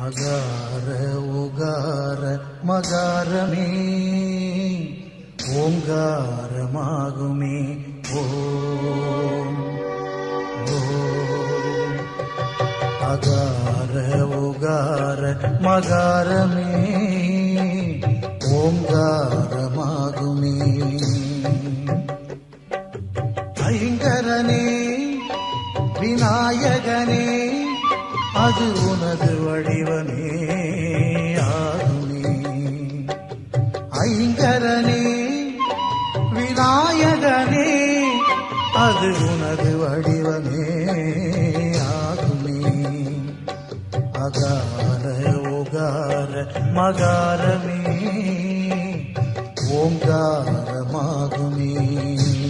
அகார உகார மகாரமே ஓங்காரமாகுமே ஓம் ஓம். அகார உகார மகாரமே ஓங்காரமாகுமே. ஐங்கரனே விநாயகனே அது உனது வடிவமே ஆகுமே. ஐங்கரனே விநாயகனே அது உனது வடிவமே ஆகுமே. அகார உகார மகாரமே ஓங்காரமாகுமே.